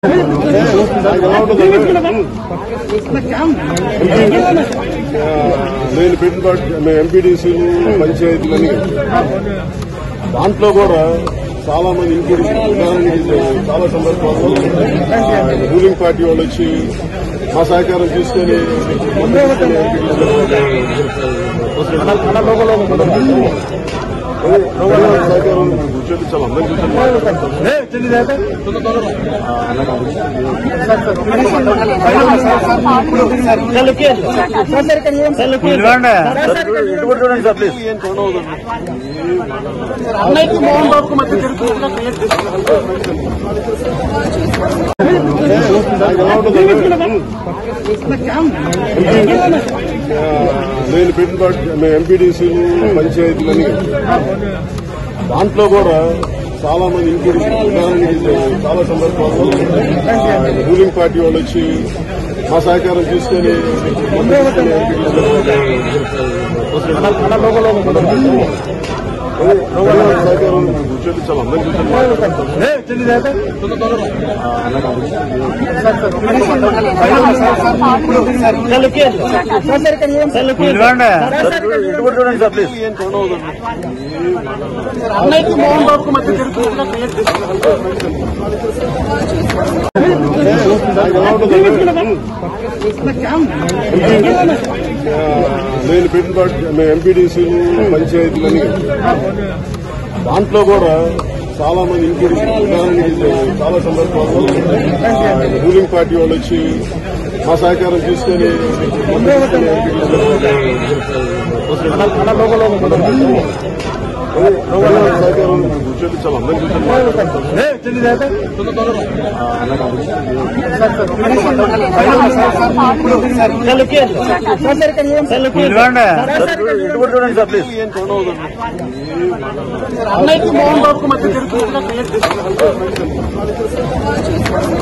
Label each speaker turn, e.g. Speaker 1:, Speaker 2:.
Speaker 1: నేను పెట్టిన ఎంపీడీసీలు పంచాయతీలని దాంట్లో కూడా చాలా మంది ఇంక్లూడ్ చాలా సందర్భాల్లో రూలింగ్ పార్టీ వాళ్ళు వచ్చి మా సహకారం తీసుకొని సహకారం చూపించాలి
Speaker 2: అందరికీ మోహన్ బాబుకు మధ్య తిరుగుతున్న
Speaker 1: నేను పెట్టిన ఎంపీడీసీలు పంచాయతీలని దాంట్లో కూడా చాలా మంది ఇంక్లూడ్ చాలా సందర్భాల్లో రూలింగ్ పార్టీ వాళ్ళు వచ్చి మా సహకారం తీసుకొని సహకారం చూపించాలి
Speaker 2: అందరికీ మోహన్ బాబుకు మధ్య తిరుగుతున్న
Speaker 1: నేను పెట్టిన ఎంపీడీసీలు పంచాయతీలని దాంట్లో కూడా చాలా మంది ఇంక్లూడ్ చాలా సందర్భాల్లో రూలింగ్ పార్టీ వాళ్ళు వచ్చి మా సహకారం తీసుకొని సహకారం చూపించాలి
Speaker 2: అందరికీ మోహన్ బాబుకు మధ్య తిరుగుతున్న